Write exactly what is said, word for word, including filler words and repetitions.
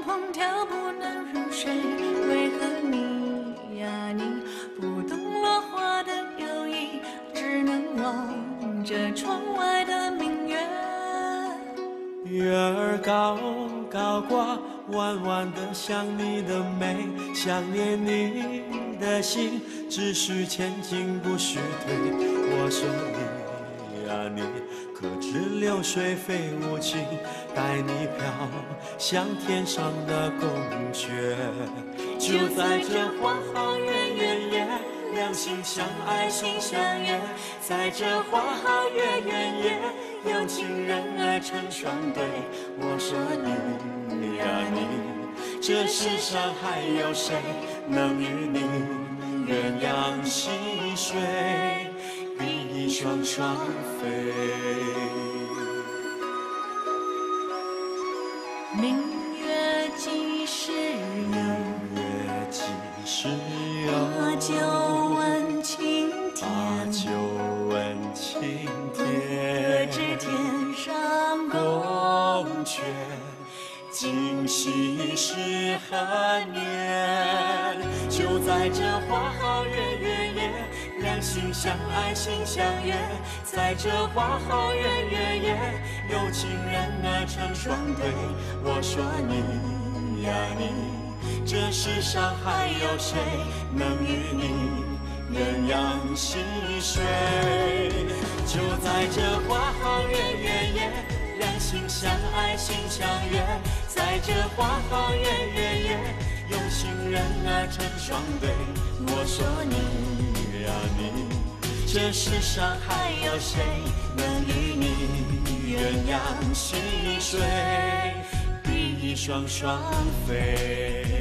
空调不能入睡，为何你呀你不懂落花的忧郁，只能望着窗外的明月。 月儿高高挂，弯弯的像你的眉，想念你的心，只需前进不需退。我说你呀你，可知流水非无情，待你飘向天上的宫阙。就在这花好月圆夜，两心相爱心相悦，在这花好月圆夜，有情人儿成双对。我说你呀你，这世上还有谁能与你鸳鸯戏水，比翼双双飞。 明月几时有？ 明月几时有？ 把酒问青天。 把酒问青天。 可知天上宫阙，今夕是何年？就在这花好月圆夜，两心相爱心相悦，在这花好月圆夜，有情人儿成双对。我说你呀你，这世上还有谁能与你鸳鸯戏水？就在这花好月圆夜，两心相爱心相悦，在这花好月圆夜，有情人儿成双对。我说你呀你，这世上还有谁能与你鸳鸯戏水，比翼双双飞。